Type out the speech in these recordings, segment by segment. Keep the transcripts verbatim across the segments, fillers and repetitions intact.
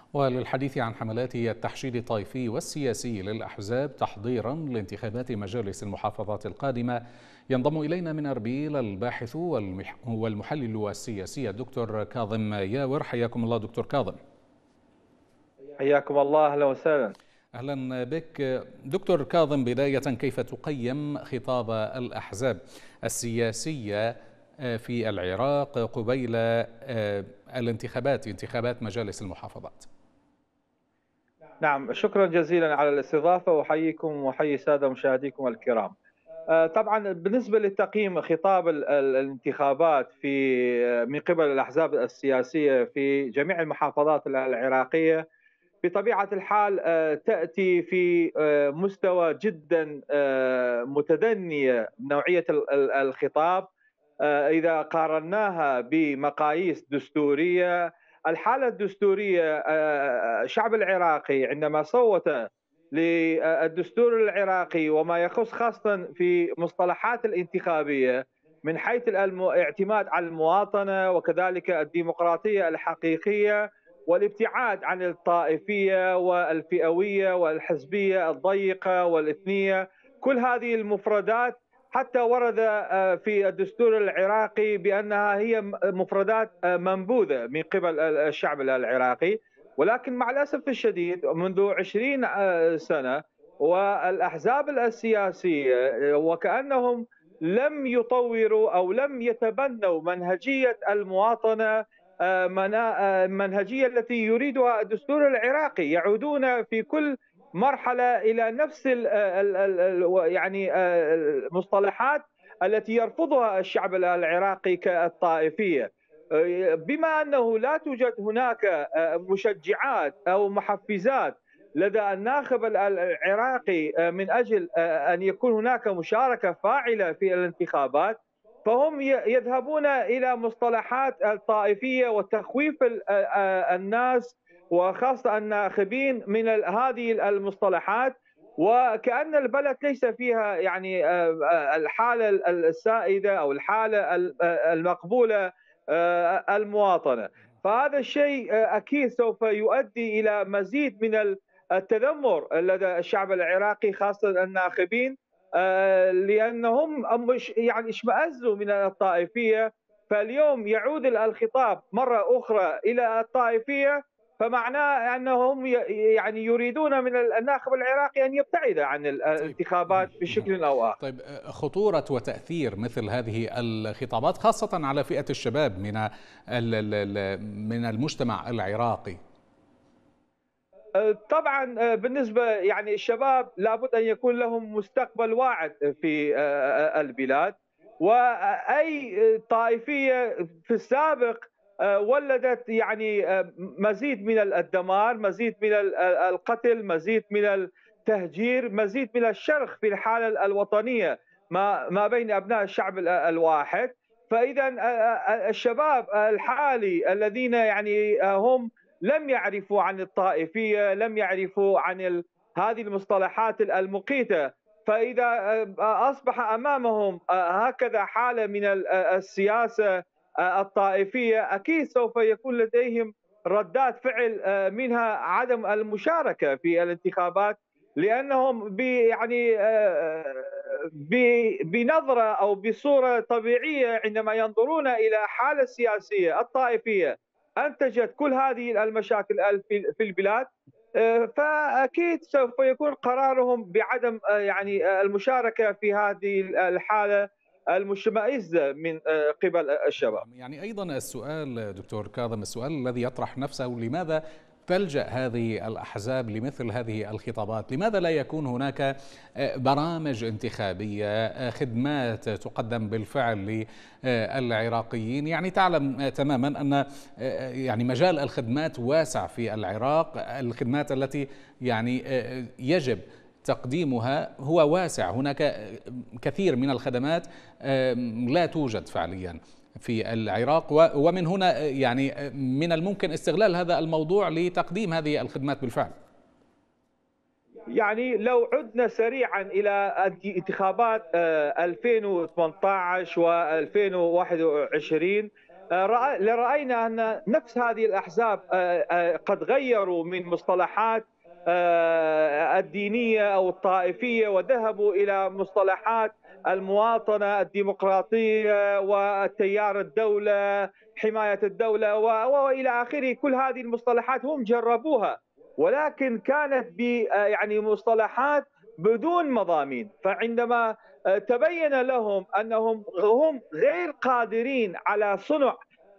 وللحديث عن حملات التحشيد الطائفي والسياسي للأحزاب تحضيرا لانتخابات مجالس المحافظات القادمة، ينضم إلينا من أربيل الباحث والمحلل السياسي الدكتور كاظم ياور. حياكم الله دكتور كاظم. حياكم الله، أهلا وسهلا. أهلا بك دكتور كاظم. بداية، كيف تقيم خطاب الأحزاب السياسية في العراق قبيل الانتخابات انتخابات مجالس المحافظات؟ نعم، شكرا جزيلا على الاستضافة، وحييكم وحيي السادة مشاهديكم الكرام. طبعا بالنسبة لتقييم خطاب الانتخابات في من قبل الأحزاب السياسية في جميع المحافظات العراقية، بطبيعة الحال تأتي في مستوى جدا متدنية نوعية الخطاب إذا قارناها بمقاييس دستورية. الحالة الدستورية، الشعب العراقي عندما صوت للدستور العراقي وما يخص خاصة في مصطلحات الانتخابية من حيث الاعتماد على المواطنة وكذلك الديمقراطية الحقيقية والابتعاد عن الطائفية والفئوية والحزبية الضيقة والإثنية، كل هذه المفردات حتى ورد في الدستور العراقي بأنها هي مفردات منبوذة من قبل الشعب العراقي. ولكن مع الأسف الشديد منذ عشرين سنة والأحزاب السياسية وكأنهم لم يطوروا أو لم يتبنوا منهجية المواطنة، منهجية التي يريدها الدستور العراقي. يعودون في كل مرحلة إلى نفس ال ال ال يعني المصطلحات التي يرفضها الشعب العراقي كالطائفية، بما أنه لا توجد هناك مشجعات أو محفزات لدى الناخب العراقي من أجل أن يكون هناك مشاركة فاعلة في الانتخابات، فهم يذهبون إلى مصطلحات الطائفية وتخويف الناس وخاصة الناخبين من هذه المصطلحات، وكأن البلد ليس فيها يعني الحالة السائدة أو الحالة المقبولة المواطنة. فهذا الشيء أكيد سوف يؤدي إلى مزيد من التذمر لدى الشعب العراقي خاصة الناخبين، لأنهم مش يعني اشمأزوا من الطائفية، فاليوم يعود الخطاب مرة أخرى إلى الطائفية، فمعناه أنهم يعني يريدون من الناخب العراقي أن يبتعد عن الانتخابات بشكل أو آخر. طيب، خطورة وتأثير مثل هذه الخطابات خاصة على فئة الشباب من من المجتمع العراقي؟ طبعا بالنسبة يعني الشباب لابد أن يكون لهم مستقبل واعد في البلاد، وأي طائفية في السابق ولدت يعني مزيد من الدمار، مزيد من القتل، مزيد من التهجير، مزيد من الشرخ في الحالة الوطنية ما ما بين أبناء الشعب الواحد. فإذا الشباب الحالي الذين يعني هم لم يعرفوا عن الطائفية، لم يعرفوا عن هذه المصطلحات المقيتة، فإذا أصبح أمامهم هكذا حالة من السياسة الطائفية، أكيد سوف يكون لديهم ردات فعل منها عدم المشاركة في الانتخابات، لأنهم يعني بنظرة أو بصورة طبيعية عندما ينظرون إلى حالة السياسية الطائفية أنتجت كل هذه المشاكل في البلاد، فأكيد سوف يكون قرارهم بعدم يعني المشاركة في هذه الحالة المشمئزة من قبل الشباب. يعني أيضا السؤال دكتور كاظم، السؤال الذي يطرح نفسه: لماذا تلجأ هذه الأحزاب لمثل هذه الخطابات؟ لماذا لا يكون هناك برامج انتخابية، خدمات تقدم بالفعل للعراقيين؟ يعني تعلم تماما أن يعني مجال الخدمات واسع في العراق، الخدمات التي يعني يجب تقديمها هو واسع، هناك كثير من الخدمات لا توجد فعليا في العراق، ومن هنا يعني من الممكن استغلال هذا الموضوع لتقديم هذه الخدمات بالفعل. يعني لو عدنا سريعا إلى انتخابات ألفين وثمانية عشر و2021، رأينا أن نفس هذه الأحزاب قد غيروا من مصطلحات الدينية أو الطائفية وذهبوا إلى مصطلحات المواطنة، الديمقراطية، والتيار الدولة، حماية الدولة وإلى آخره. كل هذه المصطلحات هم جربوها، ولكن كانت ب يعني مصطلحات بدون مضامين. فعندما تبين لهم أنهم هم غير قادرين على صنع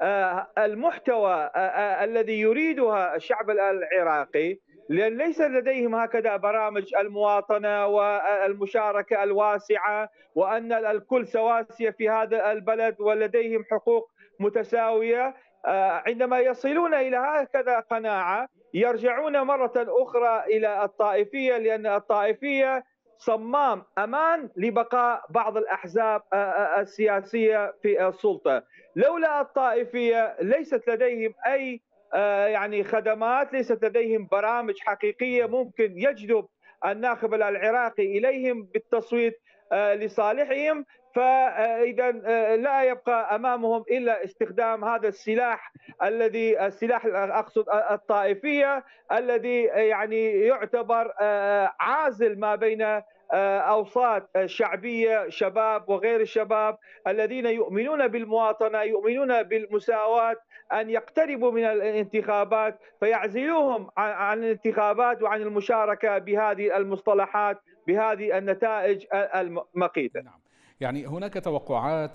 المحتوى الذي يريدها الشعب العراقي، لأن ليس لديهم هكذا برامج المواطنة والمشاركة الواسعة، وأن الكل سواسية في هذا البلد ولديهم حقوق متساوية. عندما يصلون إلى هكذا قناعة يرجعون مرة أخرى إلى الطائفية، لأن الطائفية صمام أمان لبقاء بعض الأحزاب السياسية في السلطة. لولا الطائفية ليست لديهم أي يعني خدمات، ليست لديهم برامج حقيقية ممكن يجذب الناخب العراقي إليهم بالتصويت لصالحهم. فإذا لا يبقى أمامهم إلا استخدام هذا السلاح الذي السلاح أقصد الطائفية، الذي يعني يعتبر عازل ما بين أوساط شعبية، شباب وغير الشباب الذين يؤمنون بالمواطنة، يؤمنون بالمساواة، أن يقتربوا من الانتخابات فيعزلوهم عن الانتخابات وعن المشاركة بهذه المصطلحات، بهذه النتائج المقيتة. نعم. يعني هناك توقعات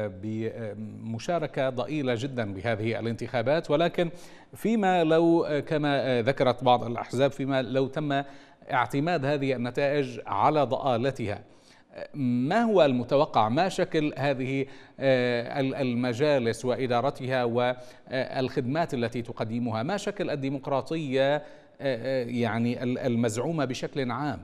بمشاركة ضئيلة جدا بهذه الانتخابات، ولكن فيما لو كما ذكرت بعض الأحزاب فيما لو تم اعتماد هذه النتائج على ضآلتها، ما هو المتوقع؟ ما شكل هذه المجالس وإدارتها والخدمات التي تقدمها؟ ما شكل الديمقراطية يعني المزعومة بشكل عام؟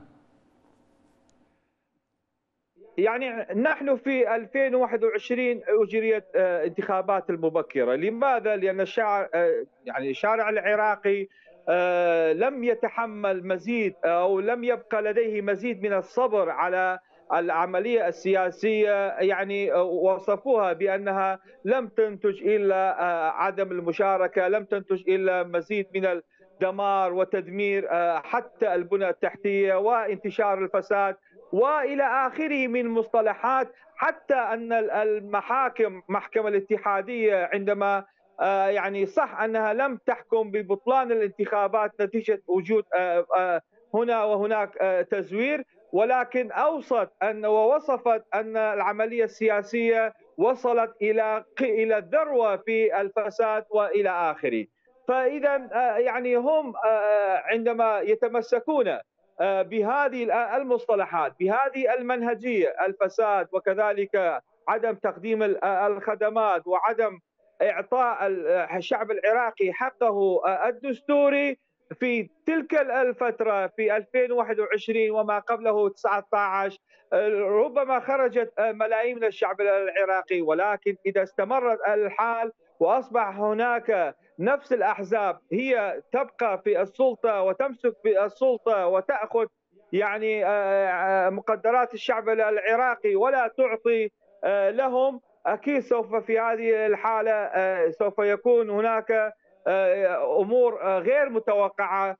يعني نحن في ألفين وواحد وعشرين أجريت انتخابات المبكرة. لماذا؟ لأن الشارع يعني الشارع العراقي لم يتحمل مزيد أو لم يبقى لديه مزيد من الصبر على العملية السياسية. يعني وصفوها بأنها لم تنتج إلا عدم المشاركة، لم تنتج إلا مزيد من الدمار وتدمير حتى البنى التحتية وانتشار الفساد وإلى آخره من مصطلحات. حتى أن المحاكم، محكمة الاتحادية عندما يعني صح أنها لم تحكم ببطلان الانتخابات نتيجة وجود هنا وهناك تزوير، ولكن أوصت أن ووصفت أن العملية السياسية وصلت إلى إلى الذروة في الفساد وإلى آخره. فإذا يعني هم عندما يتمسكون بهذه المصطلحات، بهذه المنهجية، الفساد وكذلك عدم تقديم الخدمات وعدم إعطاء الشعب العراقي حقه الدستوري في تلك الفترة في ألفين وواحد وعشرين وما قبله تسعة عشر، ربما خرجت ملايين من الشعب العراقي. ولكن إذا استمرت الحال وأصبح هناك نفس الأحزاب هي تبقى في السلطة وتمسك بالسلطة وتأخذ يعني مقدرات الشعب العراقي ولا تعطي لهم، أكيد سوف في هذه الحالة سوف يكون هناك أمور غير متوقعة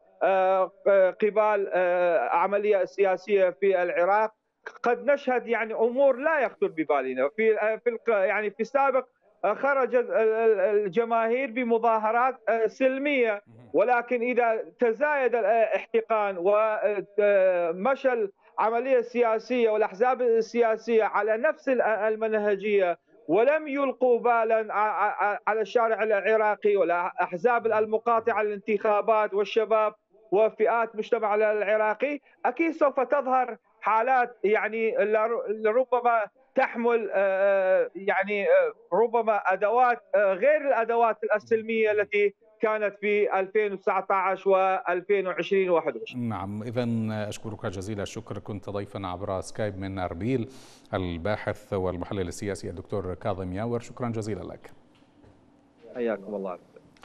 قبال عملية سياسية في العراق. قد نشهد يعني أمور لا يخطر ببالنا. في في يعني في السابق خرجت الجماهير بمظاهرات سلمية، ولكن إذا تزايد الاحتقان ومشى العملية السياسية والأحزاب السياسية على نفس المنهجية ولم يلقوا بالا على الشارع العراقي ولا أحزاب المقاطعة للانتخابات والشباب وفئات المجتمع العراقي، أكيد سوف تظهر حالات يعني ربما تحمل يعني ربما أدوات غير الأدوات السلمية التي كانت في ألفين وتسعة عشر وألفين وعشرين وواحد وعشرين. نعم، إذا أشكرك جزيل الشكر. كنت ضيفا عبر سكايب من أربيل الباحث والمحلل السياسي الدكتور كاظم ياور، شكرا جزيلا لك. حياكم الله.